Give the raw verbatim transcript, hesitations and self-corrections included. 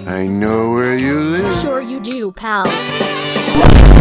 I know where you live. Sure you do, pal.